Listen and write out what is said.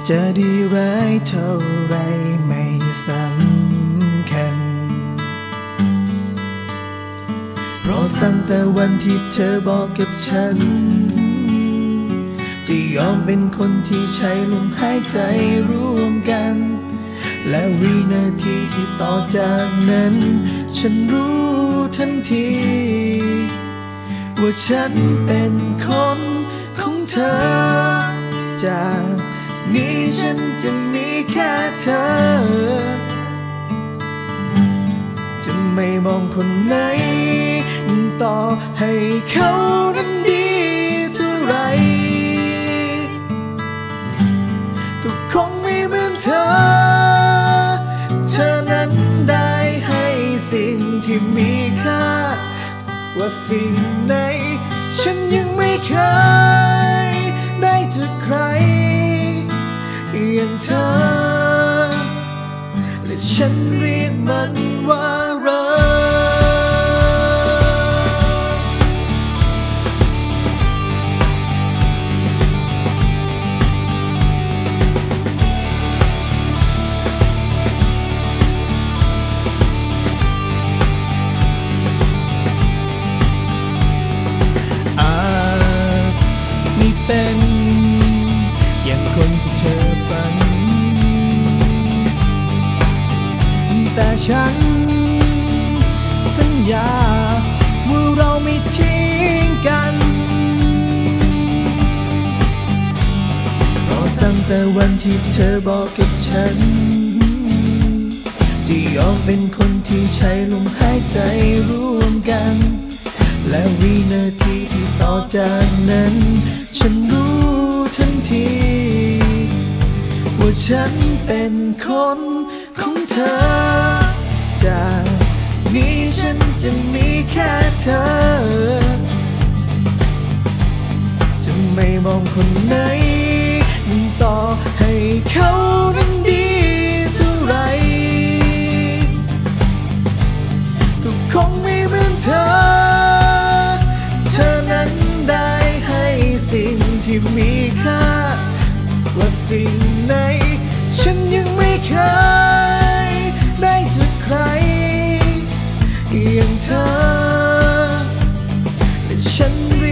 จะดีร้ายเท่าไรไม่สำคัญเพราะตั้งแต่วันที่เธอบอกกับฉันจะยอมเป็นคนที่ใช้ลมหายใจร่วมกันและวินาทีที่ต่อจากนั้นฉันรู้ทันทีว่าฉันเป็นคนของเธอจากนี้ฉันจะมีแค่เธอจะไม่มองคนไหนต่อให้เขานั้นดีเท่าไรก็คงไม่เหมือนเธอนั้นได้ให้สิ่งที่มีค่ากว่าสิ่งไหนฉันยังไม่เคยได้จากใครอย่างเธอและฉันเรียกมันว่ารักเป็นอย่างคนที่เธอฝันแต่ฉันสัญญาว่าเราไม่ทิ้งกันเพราะตั้งแต่วันที่เธอบอกกับฉันจะยอมเป็นคนที่ใช้ลมหายใจร่วมกันและวินาทีที่ต่อจากนั้นฉันรู้ทันทีว่าฉันเป็นคนของเธอจากนี้ฉันจะมีแค่เธอจะไม่มองคนไหนต่อให้เขานั้นดีเท่าไรก็คงไม่เหมือนเธอนั้นได้ให้สิ่งที่มีค่ากว่าสิ่งไหนฉันยังไม่เคยได้จากใครอย่างเธอและฉัน